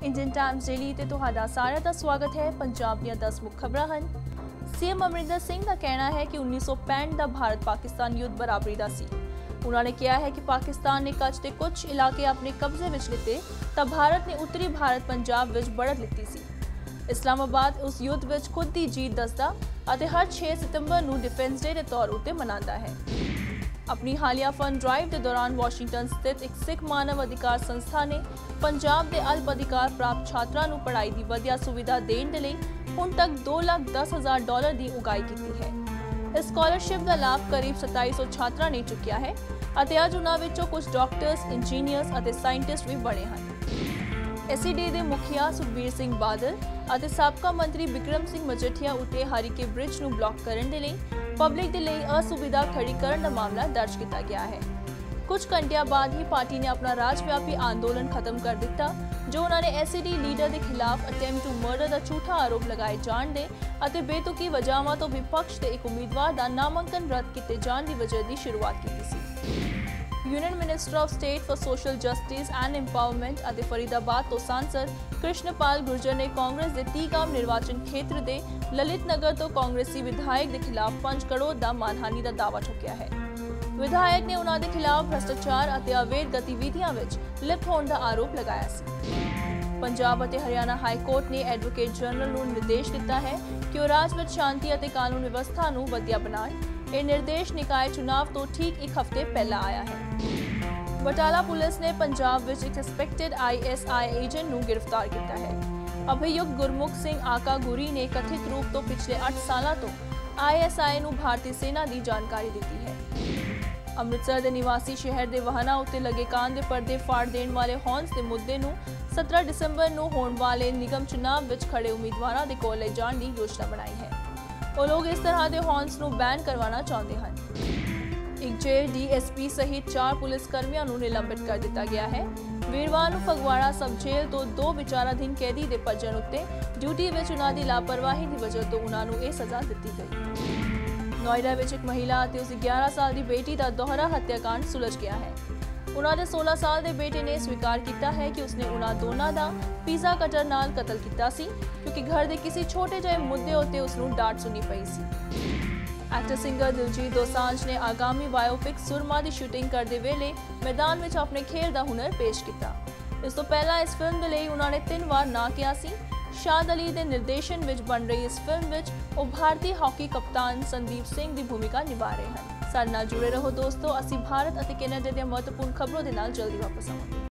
Indian times daily ते तुहाडा सारिਆਂ ਦਾ ਸਵਾਗਤ ਹੈ। ਪੰਜਾਬ ਦੀਆਂ 10 ਮੁੱਖ ਖਬਰਾਂ ਹਨ। सीएम अमरिंदर सिंह का कहना है कि 1965 का भारत पाकिस्तान युद्ध बराबरी का सी। उन्होंने कहा है कि पाकिस्तान ने कच्छ के कुछ इलाके अपने कब्जे विच लिते तो भारत ने उत्तरी भारत पंजाब विच बढ़त लिती सी। इस्लामाबाद उस युद्ध विच खुद की जीत दसदा अते हर 6 सितंबर नूं डिफेंस डे के तौर उत्ते मनाता है। अपनी हालिया फंड ड्राइव के दौरान वाशिंगटन स्थित एक सिख मानव अधिकार संस्था ने पंजाब के अल्प अधिकार प्राप्त छात्रों को पढ़ाई की वधिया सुविधा देने के लिए हुण तक $2,10,000 की उगाई की है। इस स्कॉलरशिप का लाभ करीब 2700 छात्रों ने चुकिया है अते अज उन्हां विचों कुछ डॉक्टर्स इंजीनियर्स अते साइंटिस्ट भी बने हैं। एसीडी के मुखिया सुखबीर सिंह बादल अते साबका मंत्री बिक्रम सिंह मजीठिया उत्ते हरीके ब्रिज नूं ब्लॉक करने के लिए पब्लिक के लिए असुविधा खड़ी करने का मामला दर्ज किया गया है। कुछ घंटिया बाद ही पार्टी ने अपना राजव्यापी आंदोलन खत्म कर दिता जो उन्होंने एसीडी लीडर के खिलाफ अटैम्प्ट टू मर्डर का झूठा आरोप लगाए जाने दे अते बेतुकी वजहों तो विपक्ष के एक उम्मीदवार का नामांकन रद्द किए जाने की वजह की शुरुआत की सी। Union minister of state for social justice and empowerment अते फरीदाबाद तो सांसद कृष्णपाल गुर्जर ने कांग्रेस के 30 निर्वाचन क्षेत्र के ललित नगर तो कांग्रेसी विधायक के खिलाफ 5 करोड़ का मानहानि का दावा चुकिया है। विधायक ने उन्होंने खिलाफ भ्रष्टाचार अते अवैध गतिविधियों में लिप्त होने का आरोप लगाया सी। पंजाब अते हरियाणा हाई कोर्ट ने एडवोकेट जनरल को निर्देश दिता है कि वह राज्य में शांति अते कानून व्यवस्था को वधिया बनाए। यह निर्देश निकाय चुनाव तो ठीक एक हफ्ते पहला आया है। बटाला पुलिस ने पंजाब विच एक सस्पेक्टेड ISI एजेंट को गिरफ्तार किया है। अभियुक्त गुरमुख सिंह आका गुरी ने कथित रूप तो पिछले 8 सालों तो ISI को भारतीय सेना की जानकारी दी है। अमृतसर के निवासी शहर के वाहनों उत्ते लगे कान के पर्दे फाड़ देने वाले हॉर्न्स के मुद्दे को 17 दिसंबर को होने वाले निगम चुनाव में खड़े उम्मीदवारों के कोल ले जाने की योजना बनाई है। वो लोग इस तरह के हॉर्न्स को बैन करवाना चाहते हैं। एक जेल DSP सहित 4 पुलिसकर्मियों को निलंबित कर दिया गया है। वीरवार फगवाड़ा सब जेल तो 2 विचाराधीन कैदी के भजन उत्ते ड्यूटी में उन्हों की लापरवाही की वजह तो उन्होंने यह सज़ा दी गई। नोएडा में एक महिला और उसकी 11 साल की बेटी का दोहरा हत्याकांड सुलझ गया है। उन्होंने 16 साल के बेटे ने स्वीकार किया है कि उसने उन्होंने दोनों का पिज़्ज़ा कटर नाल कतल किया सी क्योंकि घर के किसी छोटे जे मुद्दे उत्ते उसनू डांट सुनी पई सी। एक्टर सिंगर दिलजीत दोसांझ ने आगामी बायोपिक सुरमा की शूटिंग करते वेले मैदान में अपने खेल का हुनर पेश किया। इस तो पहला इस फिल्म के लिए उन्होंने 3 बार ना किया सी। शाद अली के निर्देशन में बन रही इस फिल्म में वो भारतीय हॉकी कप्तान संदीप सिंह की भूमिका निभा रहे हैं। साडे नाल जुड़े रहो दोस्तों। असी भारत और कैनेडा दी महत्वपूर्ण खबरों के नाल जल्दी वापस आवांगे।